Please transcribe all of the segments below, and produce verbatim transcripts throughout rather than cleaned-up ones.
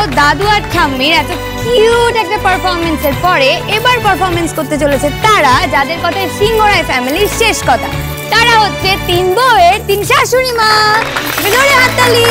দাদু আর ঠাম্মির এত কিউট একটা পারফরমেন্সের পরে এবার পারফরমেন্স করতে চলেছে তারা, যাদের কথায় সিংহরায় ফ্যামিলির শেষ কথা। তারা হচ্ছে তিন বউয়ের তিন শাশুড়ি মা। জোরে হাততালি।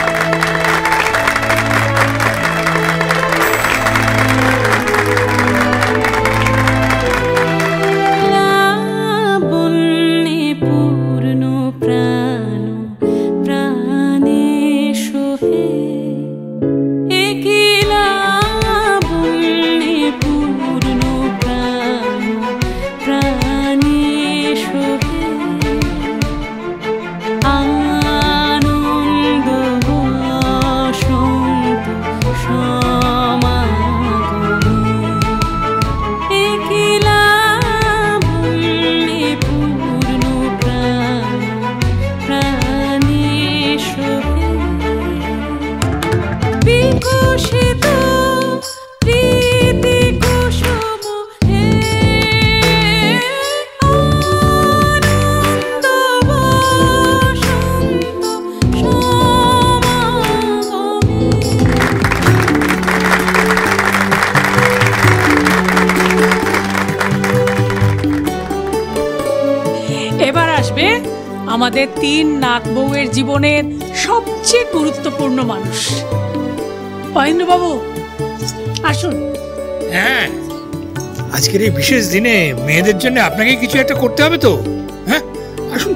আমাদের তিন নাক বউয়ের জীবনের সবচেয়ে গুরুত্বপূর্ণ মানুষ মহেন্দ্র বাবু, আসুন। হ্যাঁ, আজকের এই বিশেষ দিনে মেয়েদের জন্য আপনাকে কিছু একটা করতে হবে তো। হ্যাঁ, আসুন।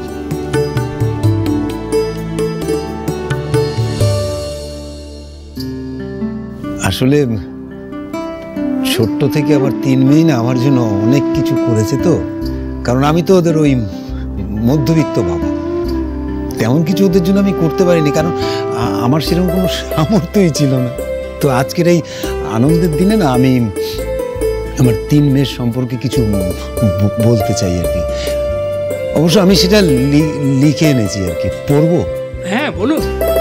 আসলে ছোট্ট থেকে আমার তিন মেয়ে না আমার জন্য অনেক কিছু করেছে তো, কারণ আমি তো ওদের ওই মধ্যবিত্ত বাবা, তেমন কিছু ওদের জন্য আমি করতে পারিনি, কারণ আমার সেরকম কোনো সামর্থ্যই ছিল না। তো আজকের এই আনন্দের দিনে না আমি আমার তিন মেয়ের সম্পর্কে কিছু বলতে চাই আর কি। অবশ্য আমি সেটা লিখে এনেছি আর কি, পড়বো? হ্যাঁ, বলুন।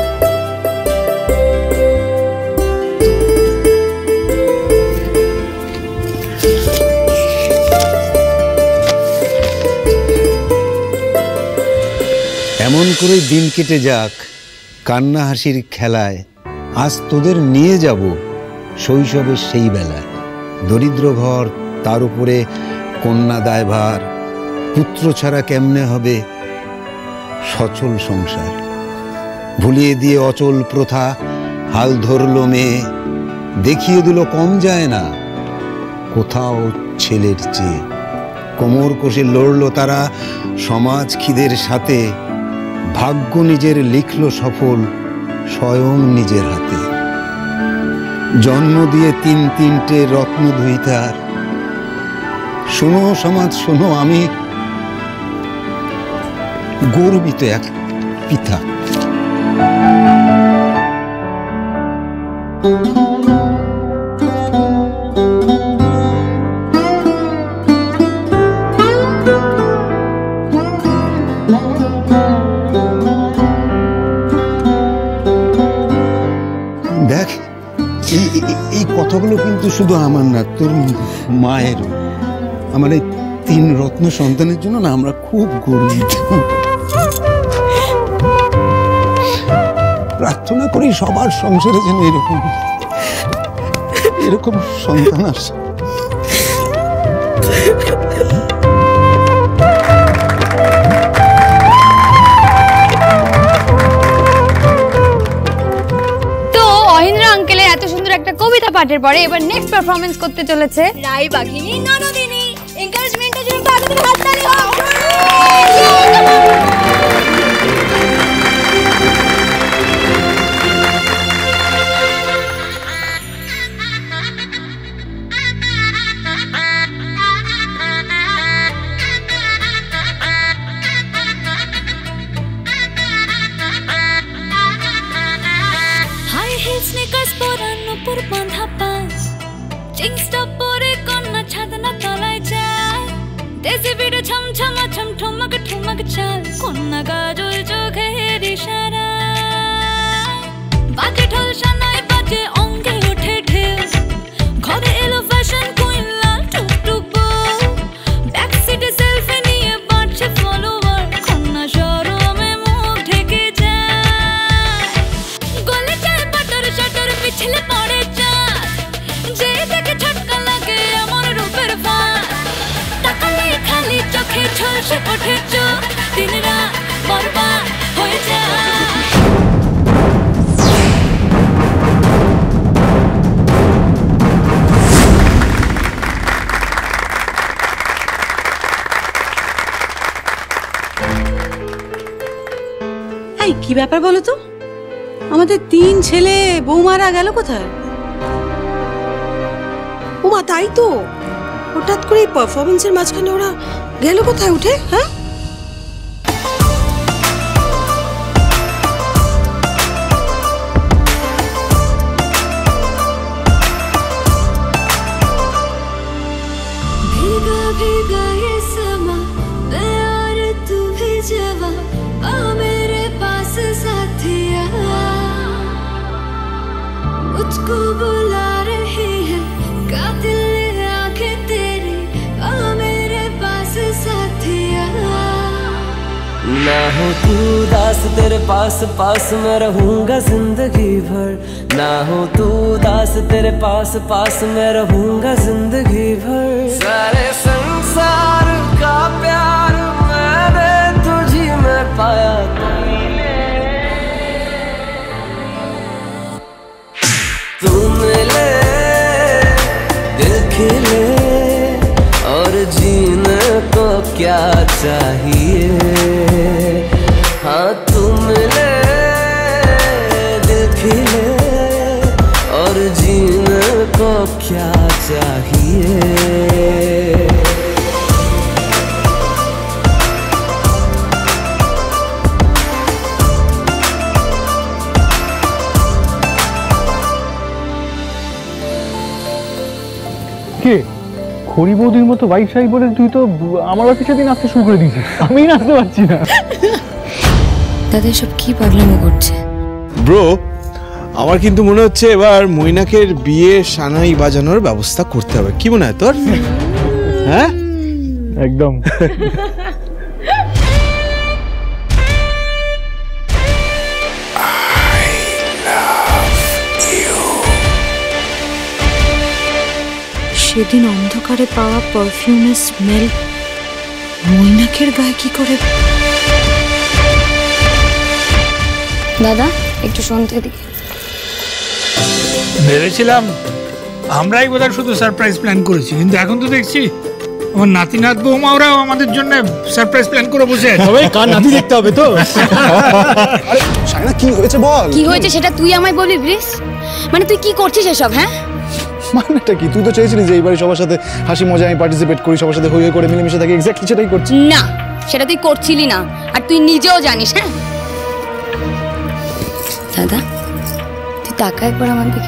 এমন করে দিন কেটে যাক কান্না হাসির খেলায়, আজ তোদের নিয়ে যাব শৈশবের সেই বেলায়। দরিদ্র ঘর, তার উপরে কন্যা দায়ভার, পুত্র ছাড়া কেমনে হবে সচল সংসার। ভুলিয়ে দিয়ে অচল প্রথা হাল ধরল মেয়ে, দেখিয়ে দিল কম যায় না কোথাও ছেলের চেয়ে। কোমর কষে লড়ল তারা সমাজ খিদের সাথে, ভাগ্য নিজের লিখল সফল স্বয়ং নিজের হাতে। জন্ম দিয়ে তিন তিনটে রত্ন দুই তার, শোনো সমাজ শোনো, আমি গর্বিত এক পিতা। দেখ, এই কথাগুলো কিন্তু শুধু আমার না, তোর মায়ের, আমার এই তিন রত্ন সন্তানের জন্য না আমরা খুব গর্বিত। প্রার্থনা করি সবার সংসারে যেন এরকম এরকম সন্তান আসে। কবিতা পাঠের পরে এবার নেক্সট পারফরমেন্স করতে চলেছে রাই বাঘিনী ননদিনী। এনকারেজমেন্টের জন্য তাদের হাততালি হোক। হাই হিল স্নিকার্স পরানো পুর বাঁধা পাঁচ, জিন্সটা পরে কন্যা ছাদনা তলায় যায়, দেশি বিড়ে ছমছমা ছম ঠুমক ঠুমক চাল, কন্যা গাজল চোখের ইশারা, বাজে ঢোল সানাই বাজে অঙ্গে ওঠে ঢেউ, ঘরে এলো ফ্যাশন কুইন লাল টুকটুক বউ, ব্যাক সিটে সেলফি নিয়ে বাড়ছে ফলোয়ার, কন্যা শরমে মুখ ঢেকে যায়, গলে যায় বাটার শাটার পিছলে পড়ে জলসে ওঠে চোখ দিন রাত বরবাদ হয়ে যায় এই কি ব্যাপার বলো তো, আমাদের তিন ছেলে বৌমারা গেল কোথায়? ওমা তাই তো, হঠাৎ করে এই পারফরমেন্সের মাঝখানে ওরা গেল কোথায় উঠে? হ্যাঁ भीगा भीगा ये समा मैं और तू भी जवा आ मेरे पास साथिया मुझको बुला रही है कातिल आंखें तेरी आ मेरे पास साथिया ना हो तू दास तेरे पास पास मैं रहूंगा जिंदगी भर ना हो तू दास तेरे पास पास मैं रहूंगा जिंदगी भर सारे संसार का प्यार मैंने तुझी में पाया तू मिले दिल खिले और जीने को क्या चाहिए हाँ तू मिले दिल खिले और जीने को क्या चाहिए কে খড়ি বৌদির মতো বাইক সাই বলে তুই তো আমার অফিসে দিন আসতে শুরু করে দিয়েছিস, আমি নাচতে পারছি না। তাদের সব কি পাগলামো করছে? ব্রো আমার কিন্তু মনে হচ্ছে এবার মৈনাকের বিয়ে সানাই বাজানোর ব্যবস্থা করতে হবে, কি মনে হয় তোর? হ্যাঁ একদম। সেদিন অন্ধকারে পাওয়া পারফিউমের স্মেল মৈনাকের গায়ে কি করে? দাদা একটু শুনতে দিকে। ভেবেছিলাম আমরাই বোধহয় শুধু সারপ্রাইজ প্ল্যান করেছি, কিন্তু এখন তো দেখছি আমার নাতি নাত বৌমা ওরাও আমাদের জন্য সারপ্রাইজ প্ল্যান করে বসে আছে। তবে কার নাতি দেখতে হবে তো। সায়না কি হয়েছে বল? কি হয়েছে সেটা তুই আমায় বলবি প্লিজ। মানে তুই কি করছিস এসব? হ্যাঁ মানেটা কি? তুই তো চেয়েছিলি যে এইবারে সবার সাথে হাসি মজা আমি পার্টিসিপেট করি, সবার সাথে হই হই করে মিলেমিশে থাকি, এক্স্যাক্টলি সেটাই করছি। না সেটা তুই করছিলি না, আর তুই নিজেও জানিস। হ্যাঁ দাদা তুই তাকা একবার আমার দিকে,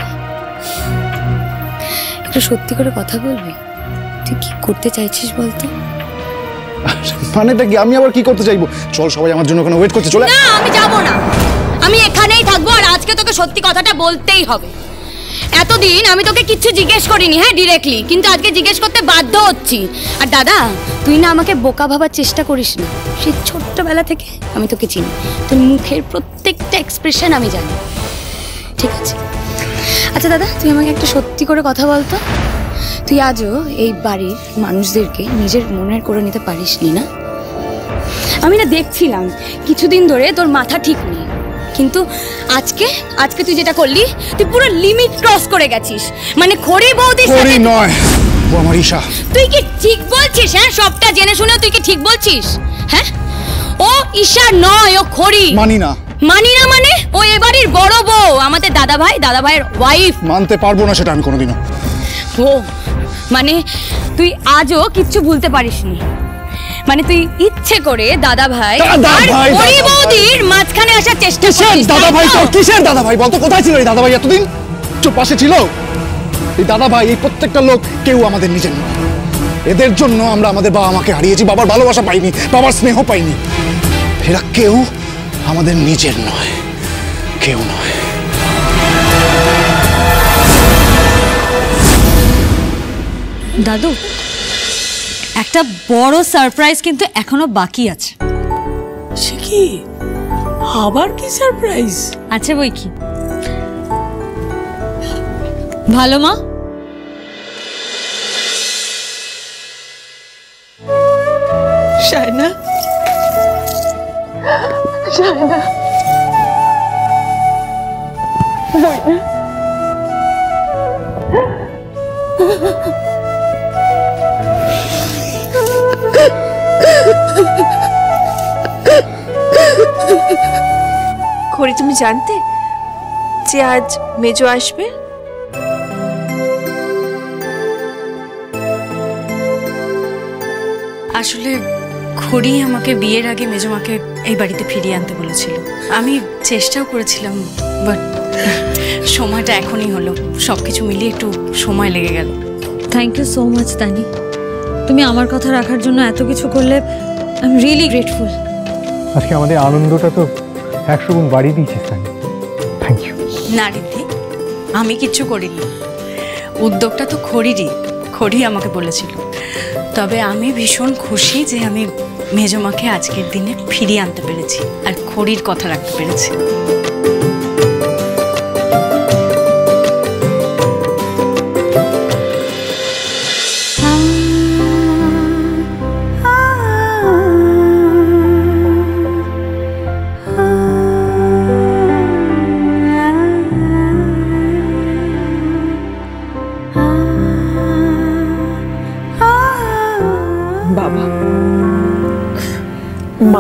একটু সত্যি করে কথা বলবি। তুই কি করতে চাইছিস বলতো? মানেটা কি? আমি আবার কি করতে চাইবো? চল সবাই আমার জন্য ওখানে ওয়েট করতে, চলে। না আমি যাব না, আমি এখানেই থাকবো। আর আজকে তোকে সত্যি কথাটা বলতেই হবে। এতদিন আমি তোকে কিচ্ছু জিজ্ঞেস করিনি, হ্যাঁ ডিরেক্টলি, কিন্তু আজকে জিজ্ঞেস করতে বাধ্য হচ্ছি। আর দাদা তুই না আমাকে বোকা ভাবার চেষ্টা করিস না। সেই ছোট্টবেলা থেকে আমি তোকে চিনি, তোর মুখের প্রত্যেকটা এক্সপ্রেশন আমি জানি, ঠিক আছে? আচ্ছা দাদা তুই আমাকে একটা সত্যি করে কথা বলতো, তুই আজও এই বাড়ির মানুষদেরকে নিজের মনের করে নিতে পারিসনি না? আমি না দেখছিলাম কিছুদিন ধরে তোর মাথা ঠিক নেই, কিন্তু আজকে আজকে তুই যেটা করলি তুই পুরো লিমিট ক্রস করে গেছিস। মানে খড়ি বৌদির সাথে নয়, ও আমার ঈশা। তুই কি ঠিক বলছিস? হ্যাঁ সবটা জেনে শুনে তুই কি ঠিক বলছিস? হ্যাঁ ও ঈশা নয়, ও খড়ি। মানি না। মানি না মানে? ও এবাড়ির বড় বউ, আমাদের দাদা ভাই দাদা ভাইয়ের ওয়াইফ। মানতে পারবো না সেটা আমি কোনোদিনও। ও মানে তুই আজও কিচ্ছু ভুলতে পারিসনি? মানে তুই ইচ্ছে করে দাদা ভাই আর খড়ি বৌদির মাঝখানে আসার চেষ্টা করছিস? দাদা ভাই তোর কিসের দাদা ভাই বলতো? কোথায় ছিল এই দাদা ভাই এতদিন? চুপ পাশে ছিল এই দাদা ভাই। এই প্রত্যেকটা লোক কেউ আমাদের নিজের নয়। এদের জন্য আমরা আমাদের বাবা মাকে হারিয়েছি, বাবার ভালোবাসা পাইনি, বাবার স্নেহ পাইনি। এরা কেউ আমাদের নিজের নয়, কেউ নয়। দাদু একটা বড় সারপ্রাইজ কিন্তু এখনো বাকি আছে। সে কি? আবার কি সারপ্রাইজ আছে বই কি? ভালো মা, শায়না, শায়না, খড়ি তুমি জানতে যে আজ মেজো আসবে? আসলে খড়ি আমাকে বিয়ের আগে মেজমাকে এই বাড়িতে ফিরিয়ে আনতে বলেছিল। আমি চেষ্টাও করেছিলাম, বাট সময়টা এখনই হলো। সব কিছু মিলিয়ে একটু সময় লেগে গেল। Thank you so much Tani, তুমি আমার কথা রাখার জন্য এত কিছু করলে। I am really grateful. আজকে আমাদের আনন্দটা তো একশো গুণ বাড়িয়ে দিয়েছিস তানি, থ্যাংক ইউ। না রিদ্ধি, আমি কিচ্ছু করিনি। উদ্যোগটা তো খড়িরই, খড়ি আমাকে বলেছিল। তবে আমি ভীষণ খুশি যে আমি মেজমাকে আজকের দিনে ফিরিয়ে আনতে পেরেছি আর খড়ির কথা রাখতে পেরেছি। বাবা, মা,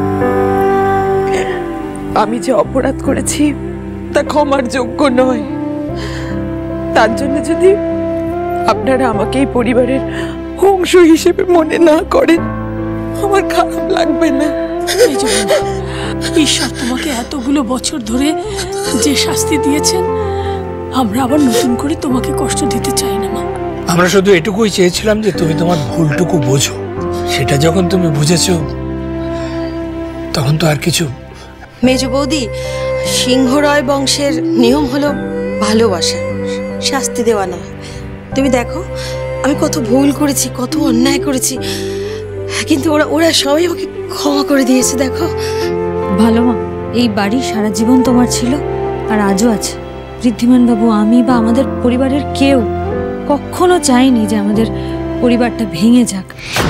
আমি যে অপরাধ করেছি তা ক্ষমার যোগ্য নয়। তার জন্য যদি আপনারা আমাকে এই পরিবারের অংশ হিসেবে মনে না করেন, আমার খারাপ লাগবে না। ঈশ্বর তোমাকে এতগুলো বছর ধরে যে শাস্তি দিয়েছেন, আমরা আবার নতুন করে তোমাকে কষ্ট দিতে চাই না মা। আমরা শুধু এটুকুই চেয়েছিলাম যে তুমি তোমার ভুলটুকু বোঝো। সেটা যখন তুমি বুঝেছো তখন তো আর কিছু। মেজ বৌদি, সিংহরয় বংশের নিয়ম হলো ভালোবাসা, শাস্তি দেওয়া না। তুমি দেখো আমি কত ভুল করেছি, কত অন্যায় করেছি, কিন্তু ওরা ওরা সবাই ওকে ক্ষমা করে দিয়েছে। দেখো ভালো মা, এই বাড়ি সারা জীবন তোমার ছিল আর আজও আছে। ঋদ্ধিমান বাবু, আমি বা আমাদের পরিবারের কেউ কখনো চাইনি যে আমাদের পরিবারটা ভেঙে যাক।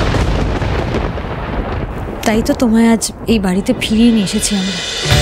তাই তো তোমায় আজ এই বাড়িতে ফিরিয়ে নিয়ে এসেছি আমরা।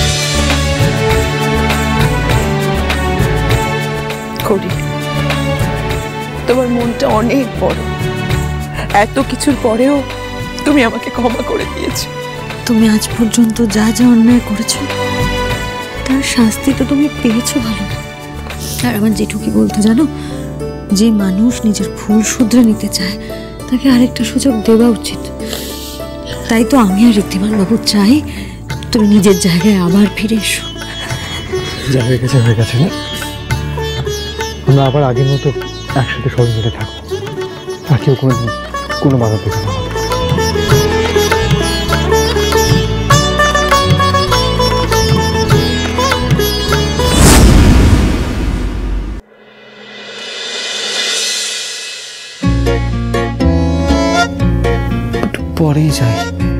করি, তোমার মনটা অনেক বড়। এত কিছুর পরেও তুমি আমাকে ক্ষমা করে দিয়েছো। তুমি আজ পর্যন্ত যা যা অন্যায় করেছো তার শাস্তি তো তুমি পেয়েছো ভালো। আর আমার জেঠু কি বলতো জানো, যে মানুষ নিজের ভুল শুধরে নিতে চায় তাকে আরেকটা সুযোগ দেওয়া উচিত। তাই তো আমি আর ঋদ্ধিমান বাবু চাই তুমি নিজের জায়গায় আবার ফিরে এসো। যা হয়ে গেছে হয়ে গেছে না, আমরা আবার আগের মতো একসাথে সবাই মিলে থাকবো, আর কেউ কোনো কোনো বাধা দেবে না। পরেই যাই।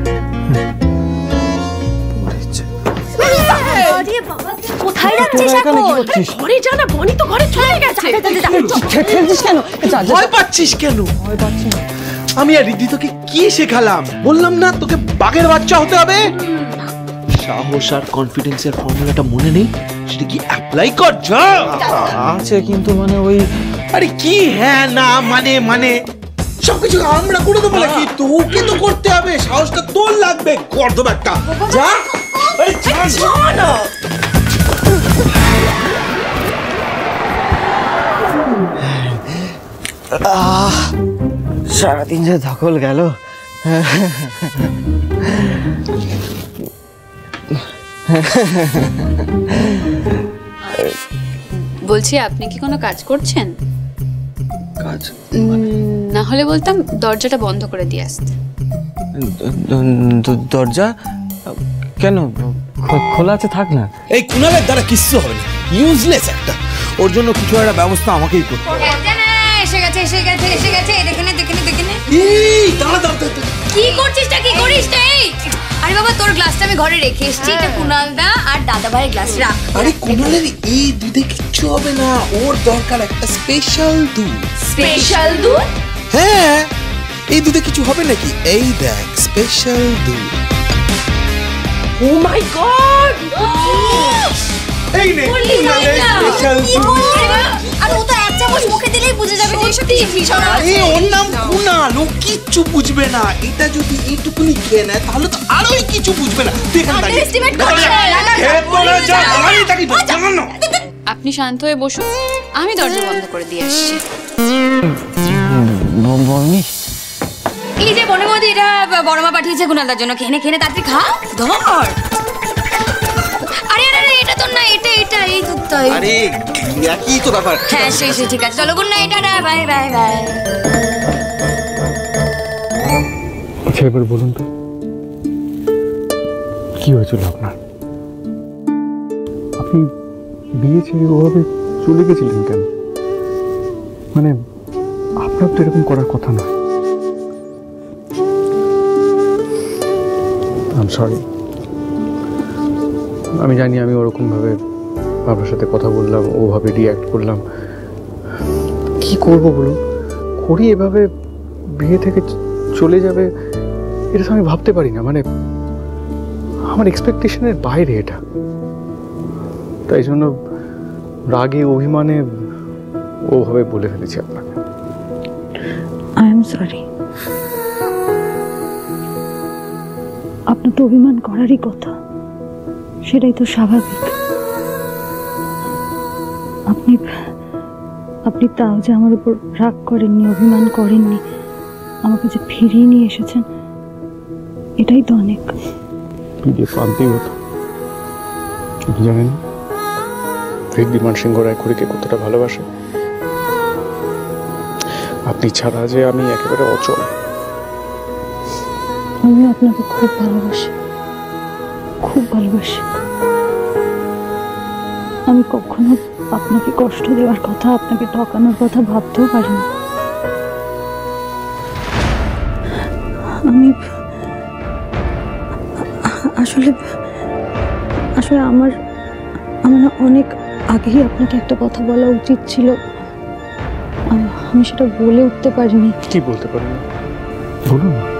কোথায় যাচ্ছিস এখন? ঘরে যা না, বনি তো ঘরে চলে গেছে। কেন? ভয় পাচ্ছিস কেন? ভয় পাচ্ছি না। আমি আর রিদ্ধি তোকে কি শেখালাম? বললাম না তোকে বাঘের বাচ্চা হতে হবে। সাহস আর কনফিডেন্সের ফর্মুলাটা মনে নেই? সেটা কি অ্যাপ্লাই কর যা। আছে কিন্তু মানে ওই, আরে কি হ্যাঁ না মানে মানে সবকিছু আমরা করে দেবো নাকি? তোকে তো করতে হবে, সাহসটা তোর লাগবে। কর দেবো একটা, যা। আরে যা না। সারাদিন যে ধকল গেল। বলছি, আপনি কি কোনো কাজ করছেন? কাজ না হলে বলতাম দরজাটা বন্ধ করে দিয়ে আসতে। দরজা কেন খোলা আছে? থাক না। এই কুনালের দ্বারা কিচ্ছু হবে না, ইউজলেস একটা। ওর জন্য কিছু একটা ব্যবস্থা আমাকেই করতে হবে। এসে গেছে এসে গেছে এসে গেছে দেখে নে দেখে নে দেখে নে। এই দাঁড়া দাঁড়া দাঁড়া, কি করছিসটা? কি করিসটা? এই আরে বাবা, তোর গ্লাসটা আমি ঘরে রেখে এসেছি। এটা কুনাল দা আর দাদা ভাইয়ের গ্লাস। রাখ। আরে কুনালের এই দুধে কিচ্ছু হবে না, ওর দরকার একটা স্পেশাল দুধ। স্পেশাল দুধ? হ্যাঁ, এই দুধে কিছু হবে নাকি? এই দেখ স্পেশাল দুধ। ও মাই গড, এই নে স্পেশাল দুধ। আর ও তো এক চামচ মুখে দিলেই বুঝে যাবে যে এসব কিছু ভীষণ আছে। আরে ওর নাম কুনাল, ও কিচ্ছু বুঝবে না। এটা যদি এইটুকুনি খেয়ে নেয় তাহলে তো আরোই কিছু বুঝবে না। তুই এখানে দাঁড়িয়ে এস্টিমেট করছ না। আপনি শান্ত হয়ে বসুন, আমি দরজা বন্ধ করে দিয়ে আসছি। এই যে বনে বৌদি, এটা বড়মা পাঠিয়েছে কুনালদার জন্য। খেনে খেনে তাড়াতাড়ি খা, ধর। আরে আরে এটা তো না, এটা এটা এই দুধটা। আরে একই তো ব্যাপার। হ্যাঁ সেই সেই ঠিক আছে, চলো good night, tata, bye bye bye. আচ্ছা এবার বলুন তো কি হয়েছিল আপনার? আপনি বিয়ে ছেড়ে ওভাবে চলে গেছিলেন কেন? মানে আপনার তো এরকম করার কথা নয়। I am sorry. আমি জানি আমি ওরকমভাবে আপনার সাথে কথা বললাম, ওভাবে রিঅ্যাক্ট করলাম। কি করব বলুন? করি এভাবে বিয়ে থেকে চলে যাবে এটা তো আমি ভাবতে পারি না। মানে আমার এক্সপেকটেশনের বাইরে এটা। তাই জন্য রাগে অভিমানে ওভাবে বলে ফেলেছি আপনাকে। I am sorry. আপনার তো অভিমান করারই কথা, সেটাই তো স্বাভাবিক। আপনি আপনি তাও যে আমার উপর রাগ করেননি, অভিমান করেননি, আমাকে যে ফিরিয়ে নিয়ে এসেছেন, এটাই তো অনেক। ফিরিয়ে তো আনতেই হতো, কিন্তু জানেন ঋদ্ধিমান সিংহ রায় খুড়িকে কতটা ভালোবাসে। আপনি ছাড়া যে আমি একেবারে অচল। আমি আপনাকে খুব ভালোবাসি, খুব ভালোবাসি। আমি কখনো আপনাকে কষ্ট দেওয়ার কথা, আপনাকে ঠকানোর কথা ভাবতেও পারিনি। আমি আসলে আসলে আমার আমার না অনেক আগেই আপনাকে একটা কথা বলা উচিত ছিল, আমি সেটা বলে উঠতে পারিনি। কি বলতে পারিনি বলুন না।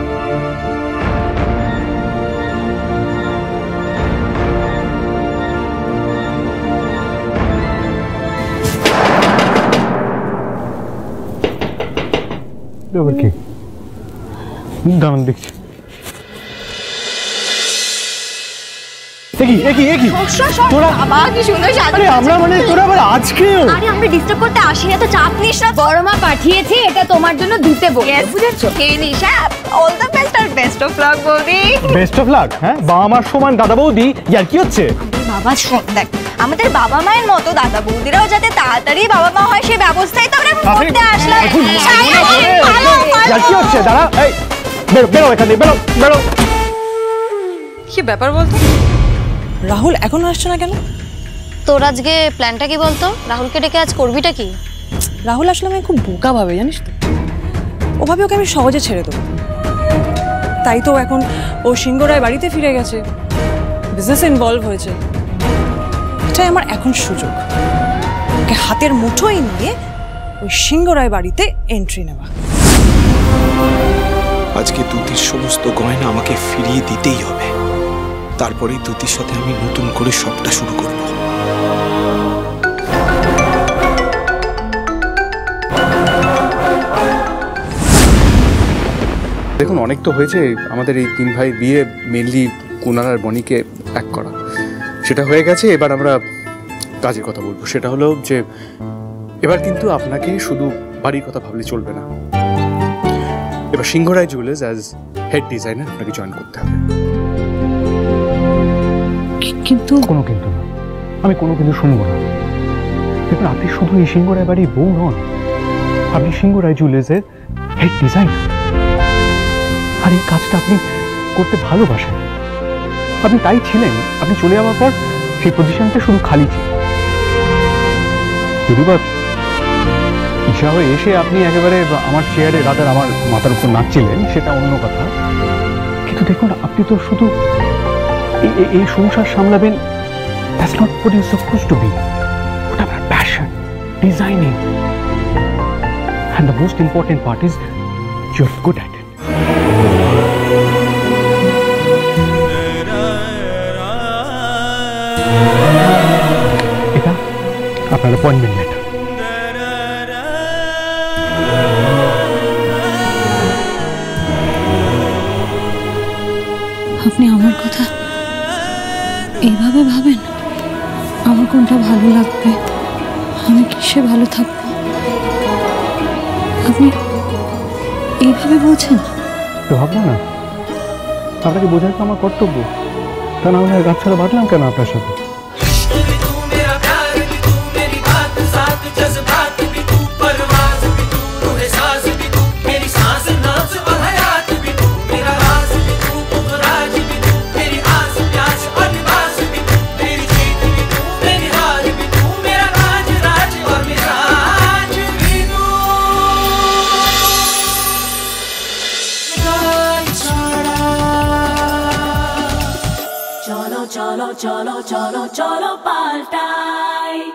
আবার কি? দাঁড়ান দেখছি। একই একই একই তোরা বাবা কি সুন্দর সাজা। আরে আমরা মানে তোরা আবার আজকেও? আরে আমরা ডিস্টার্ব করতে আসি না তো, চাপ নিস না। বড়মা পাঠিয়েছে এটা তোমার জন্য দিতে বলে, বুঝেছো? Hey Nisha, all the best আর বেস্ট অফ লাক বৌদি। Best of luck? হ্যাঁ, বাবা মার সমান দাদা বৌদি, ইয়ার কি হচ্ছে? বাবা শোন, দেখ আমাদের বাবা মায়ের মতো দাদা বৌদিরাও যাতে তাড়াতাড়ি বাবা মা হয় সেই ব্যবস্থাই তো আমরা করতে আসলাম। ইয়ার কি হচ্ছে? দাঁড়া, এই বেরো বেরো এখান থেকে, বেরো বেরো। কি ব্যাপার বলতো? রাহুল এখনো আসছে না কেন? তোর আজকে প্ল্যানটা কি বলতো? রাহুলকে ডেকে আজ করবিটা কি? রাহুল আসলে আমি খুব বোকা ভাবে, জানিস তো। ওভাবে ওকে আমি সহজে ছেড়ে দেবো। তাই তো এখন ও সিংহ রায় বাড়িতে ফিরে গেছে, বিজনেসে ইনভলভ হয়েছে। এটাই আমার এখন সুযোগ, ওকে হাতের মুঠোয় নিয়ে ওই সিংহ রায় বাড়িতে এন্ট্রি নেওয়া। আজকে দুতির সমস্ত গয়না আমাকে ফিরিয়ে দিতেই হবে। তারপরেই দুতির সাথে আমি নতুন করে সবটা শুরু করব। দেখুন অনেক তো হয়েছে আমাদের এই তিন ভাই বিয়ে, মেনলি কুনাল আর বনিকে এক করা, সেটা হয়ে গেছে। এবার আমরা কাজের কথা বলবো। সেটা হলো যে এবার কিন্তু আপনাকে শুধু বাড়ির কথা ভাবলে চলবে না। এবার Singha Roy jewellers as head designer আপনাকে জয়েন করতে হবে। কিন্তু কোনো কিন্তু না, আমি কোনো কিন্তু শুনবো না। দেখুন আপনি শুধু এই সিংহ রায় বাড়ির বউ নন, আপনি সিংহ রায় জুয়েলার্সের হেড ডিজাইনার। আর এই কাজটা আপনি করতে ভালোবাসেন, আপনি তাই ছিলেন। আপনি চলে যাওয়ার পর সেই পজিশনটা শুধু খালি ছিল। যদি বা ঈশা হয়ে এসে আপনি একেবারে আমার চেয়ারে রাতের আমার মাথার উপর নাচছিলেন, সেটা অন্য কথা। কিন্তু দেখুন আপনি তো শুধু এই সংসার সামলাবেন, that's not what you supposed to be. ওটা আপনার passion, designing. And the most important part is You're good at it. এটা আপনার অ্যাপয়েন্টমেন্ট লেটার। আপনি আমার কথা এইভাবে ভাবেন? আমার কোনটা ভালো লাগবে, আমি কিসে ভালো থাকবো, আপনি এইভাবে বলছেন? তো ভাববো না, আপনাকে বোঝার তো আমার কর্তব্য। তা না হলে গাছ ছাড়া বাঁধলাম কেন আপনার সাথে? cholo cholo cholo cholo paltai